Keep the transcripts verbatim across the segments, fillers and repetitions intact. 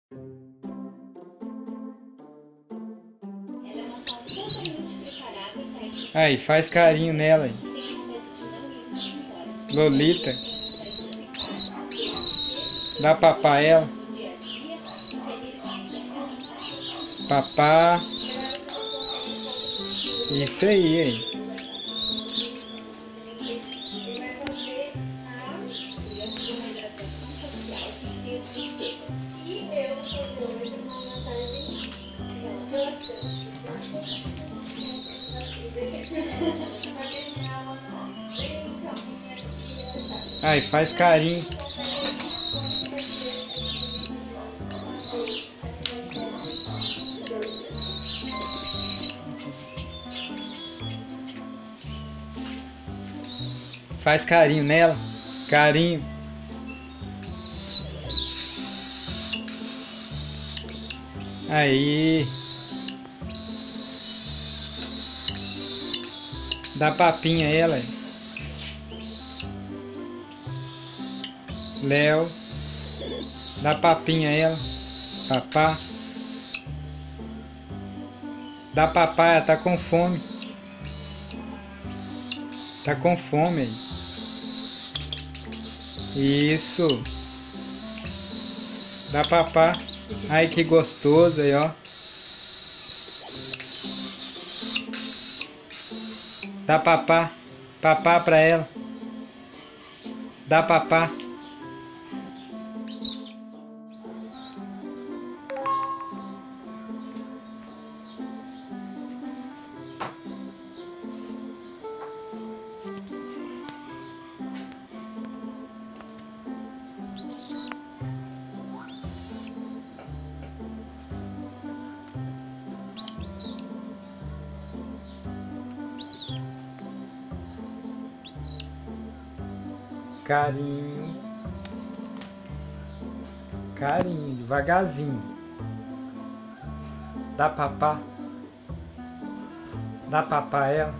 Aí, faz carinho nela aí. Lolita. Dá papá ela. Papá. Isso aí, aí. Aí, faz carinho. Faz carinho nela. Carinho. Aí. Dá papinha a ela. Léo. Dá papinha a ela. Papá. Dá papá, ela tá com fome. Tá com fome aí. Isso. Dá papá. Ai, que gostoso aí, ó. Dá papá. Papá pra ela. Dá papá. Carinho. Carinho, devagarzinho. Dá papá. Dá papá a ela.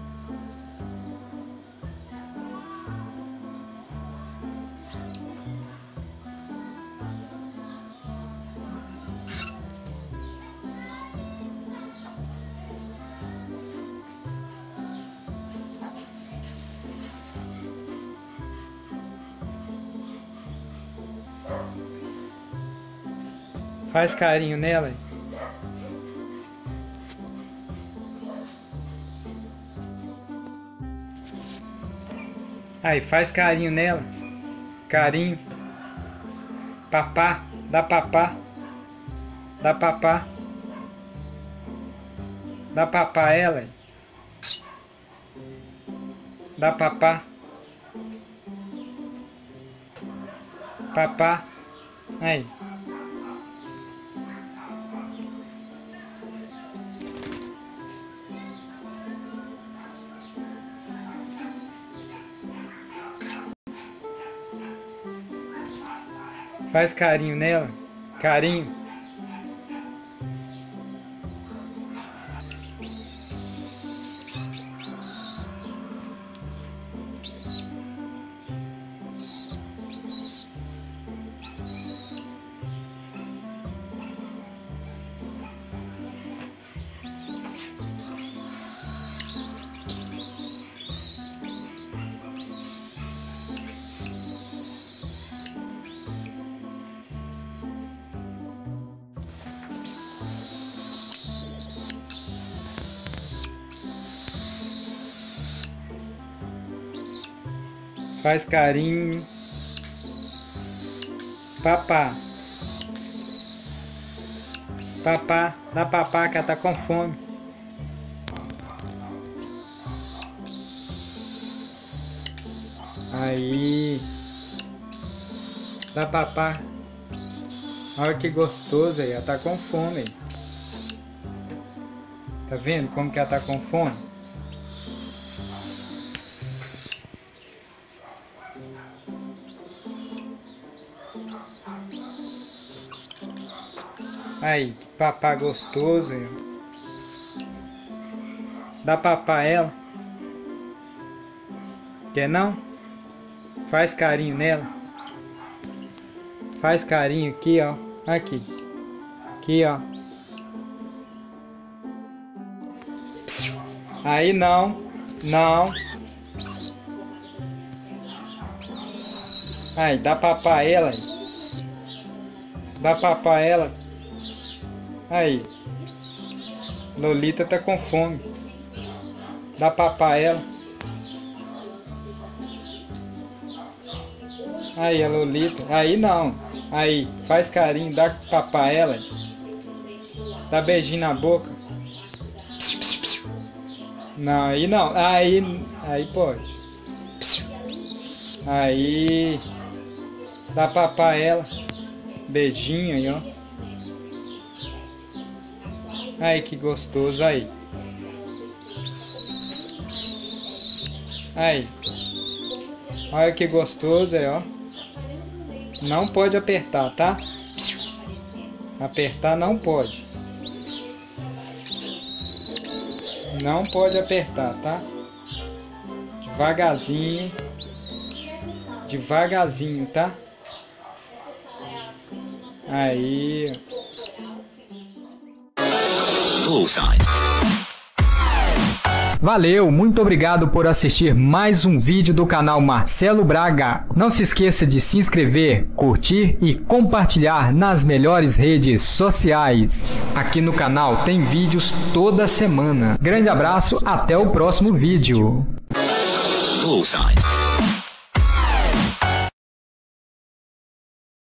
Faz carinho nela. Aí, faz carinho nela. Carinho. Papá. Dá papá. Dá papá. Dá papá a ela. Dá papá. Papá. Aí. Faz carinho nela. Carinho. Faz carinho. Papá. Papá. Dá papá que ela tá com fome. Aí. Dá papá. Olha que gostoso aí. Ela tá com fome aí. Tá vendo como que ela tá com fome? Aí, que papá gostoso aí. Dá papá a ela. Quer não? Faz carinho nela. Faz carinho aqui, ó. Aqui. Aqui, ó. Aí não. Não. Aí, dá papá ela. Aí. Dá papá ela. Aí. Lolita tá com fome. Dá papá ela. Aí, a Lolita. Aí não. Aí, faz carinho, dá papá ela. Dá beijinho na boca. Não, aí não. Aí, aí pode. Aí. Dá papá ela. Beijinho aí, ó. Aí, que gostoso aí. Aí. Olha que gostoso aí, ó. Não pode apertar, tá? Apertar não pode. Não pode apertar, tá? Devagarzinho. Devagarzinho, tá? Aí. Bullseye. Valeu, muito obrigado por assistir mais um vídeo do canal Marcelo Braga. Não se esqueça de se inscrever, curtir e compartilhar nas melhores redes sociais. Aqui no canal tem vídeos toda semana. Grande abraço, até o próximo vídeo. Bullseye.